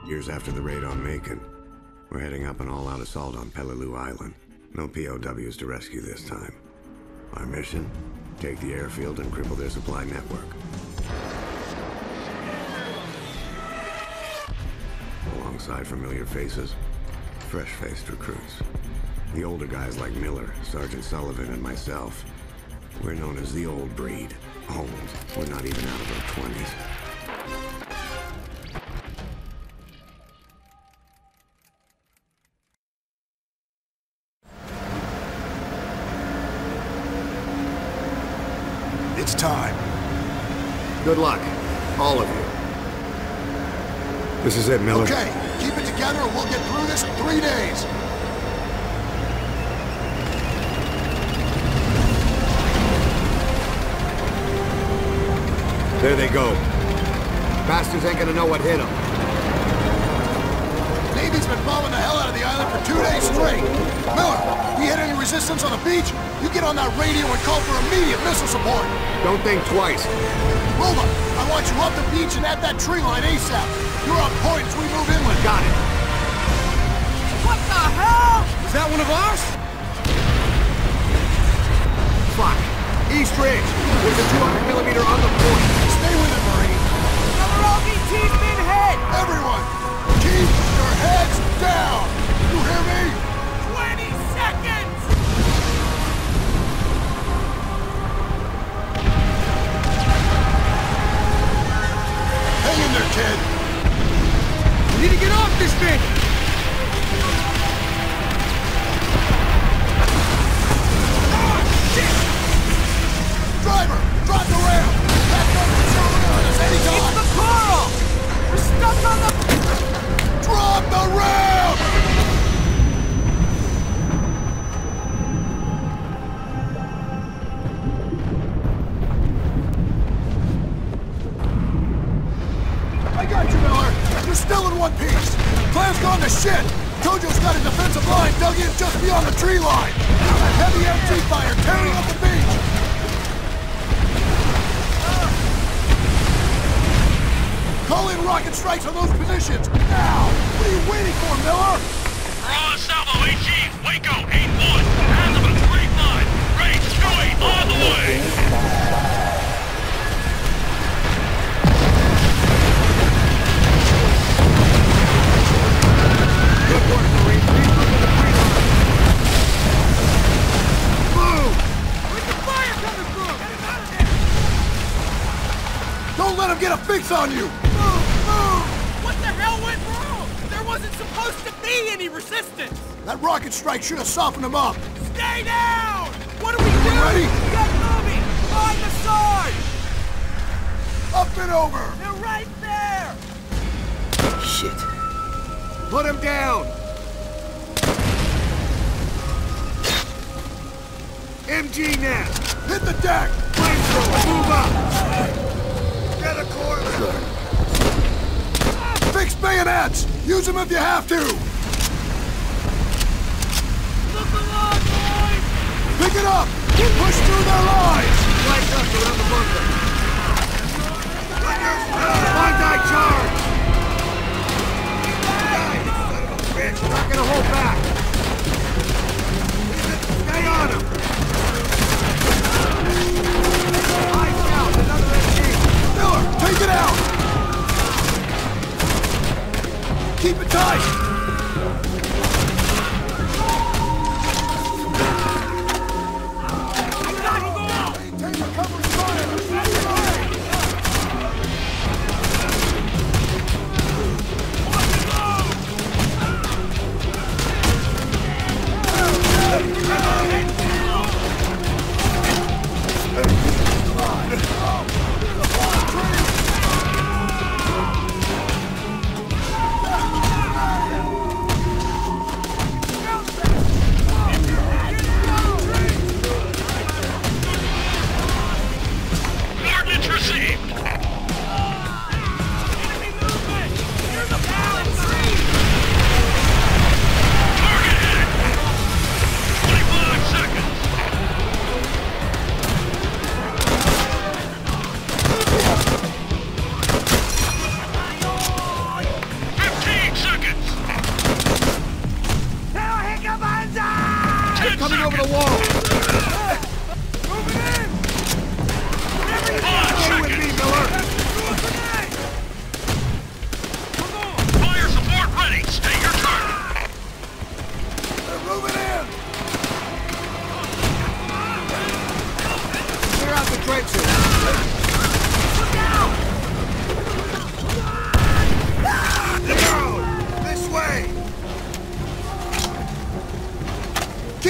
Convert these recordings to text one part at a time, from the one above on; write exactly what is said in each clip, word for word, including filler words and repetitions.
Years after the raid on Macon, we're heading up an all-out assault on Peleliu Island. No P O Ws to rescue this time. Our mission? Take the airfield and cripple their supply network. Alongside familiar faces, fresh-faced recruits. The older guys like Miller, Sergeant Sullivan, and myself. We're known as the old breed. Old. We're not even out of our twenties. It's time. Good luck, all of you. This is it, Miller. Okay, keep it together and we'll get through this in three days. There they go. Bastards ain't gonna know what hit them. Navy's been bombing the hell out of the island for two days straight. Miller, we hit any resistance on the beach? You get on that radio and call for immediate missile support. Don't think twice. Roma, I want you up the beach and at that tree line ASAP. You're on point as we move inland. Got it. What the hell? Is that one of ours? Fuck. East Ridge. There's a two hundred millimeter on the point. Stay with it, Marine. Another L B T's been hit! Everyone, keep your heads down. You hear me? twenty seconds! Hang in there, kid. We need to get off this thing! Driver, drop the rail! That gun can zero in on us anytime! It's the coral! We're stuck on the... Drop the rail! I got you, Miller! You're still in one piece! Plan's gone to shit! Tojo's got a defensive line dug in just beyond the tree line! Heavy M G fire tearing up the beach! Call in rocket strikes on those positions! Now! What are you waiting for, Miller? Raw Salvo A G, Waco, eight one, Azimuth, three five, range two eight, on the way! Good work, Marine. Please look at the tree line. Move! Where's the fire coming from? Get him out of there! Don't let him get a fix on you! Move! Move! What the hell went wrong? There wasn't supposed to be any resistance! That rocket strike should have softened him up! Stay down! What do we do? Ready? Get moving! Find the sword! Up and over! They're right there! Shit. Put him down! M G net! Hit the deck! Flamethrower, move up! Get a corner! Fix bayonets! Use them if you have to! Look alive, boys! Pick it up! Push through their lines! Flank us around the bunker! Bandai charge! We're not gonna hold back! Stay on him! Eyes out, another M G! Miller, take it out! Keep it tight! Maintain the cover fire!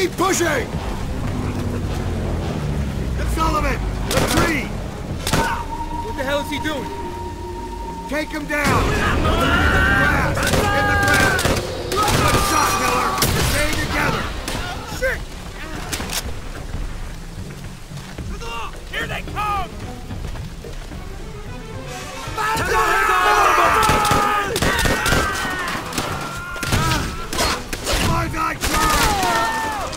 Keep pushing! It's Sullivan! The tree! What the hell is he doing? Take him down! In the grass! In the grass! Good shot, Miller! Stay together! Shit! Here they come! My guy, charge!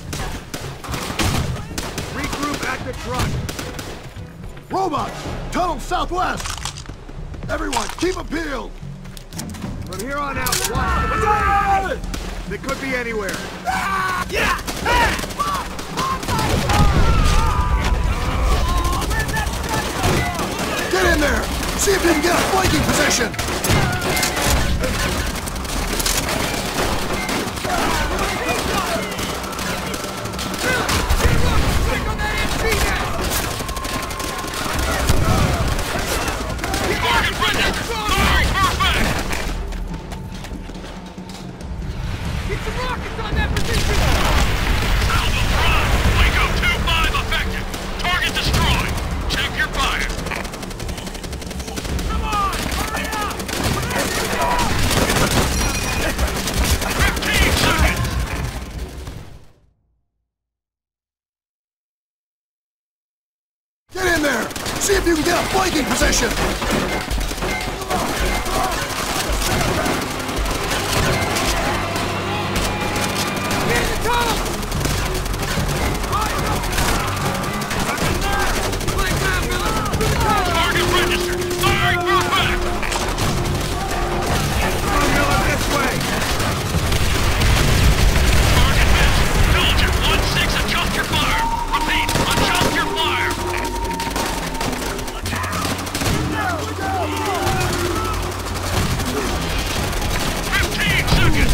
Regroup at the truck! Robot! Tunnel southwest! Everyone, keep them peeled! From here on out, watch the train! They could be anywhere. Yeah! Get in there! See if you can get a flanking position! Target registered! Firing perfect! Get some rockets on that position! Alpha Prime! Waco two five effective! Target destroyed! Check your fire! Come on! Hurry up! fifteen seconds! Get in there! See if you can get a flanking position! Get in the tunnel! Flank down, Miller! Through the tunnel! Target registered! Firing perfect! Come Miller, this way! Target missed! Diligent one six, adjust your fire! Repeat, adjust your fire! Fifteen seconds!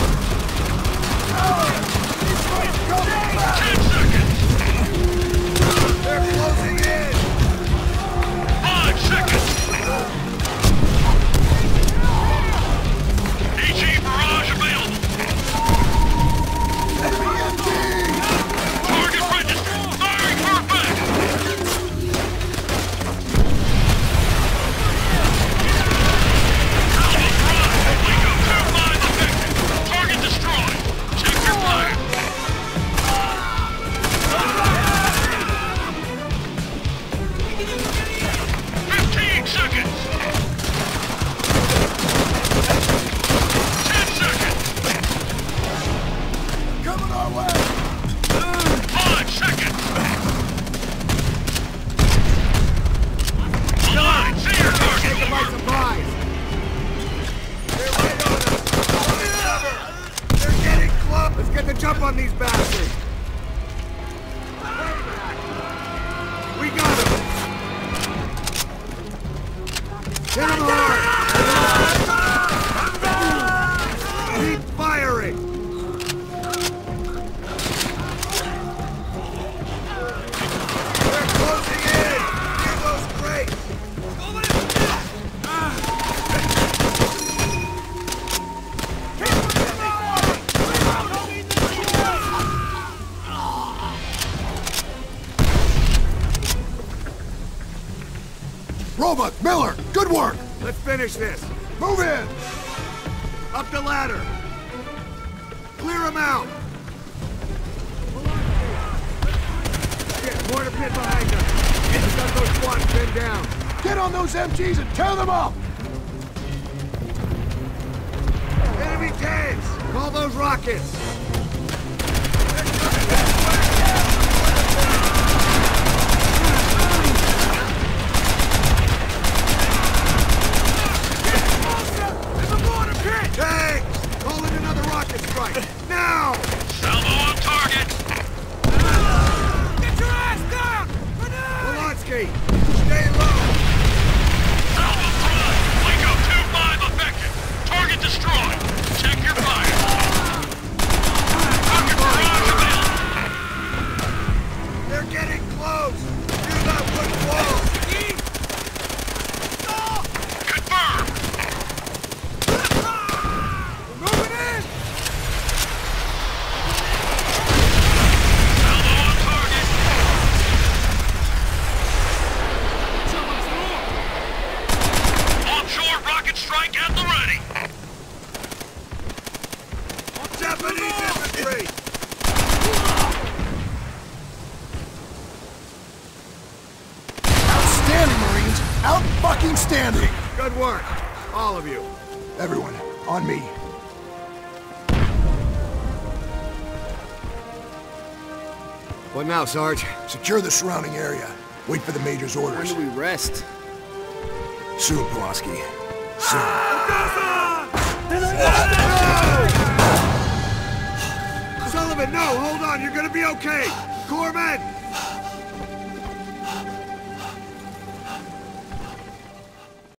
Ten seconds! They're closing in! Five seconds! E G barrage available! Target registered! Firing perfect! Alpha Prime! Waco two five effective! Target destroyed! Check your fire! Fifteen seconds! Ten seconds! Coming our way! Five seconds! Align! See your target! Take them by surprise! They're right on us! Cover! They're getting close! Let's get the jump on these bastards! We got him! Hit him hard! Keep firing! They're closing in! Near those crates! Robot, Miller, good work! Let's finish this! Move in! Up the ladder! Clear them out! Shit, mortar pit behind us! We've got those squads pinned down! Get on those M Gs and tear them up! Enemy tanks! Call those rockets! Tanks! Call in another rocket strike! Now! Salvo on target! Get your ass down! Grenade! Polonsky! Stay low! Alpha Prime! Waco two five effective! Target destroyed! Check your fire! Target barrage available! All of you. Everyone, on me. What now, Sarge? Secure the surrounding area. Wait for the Major's When orders. do we rest? Soon, Pulaski. Soon. Sullivan, no! Hold on! You're gonna be okay! Corpsman!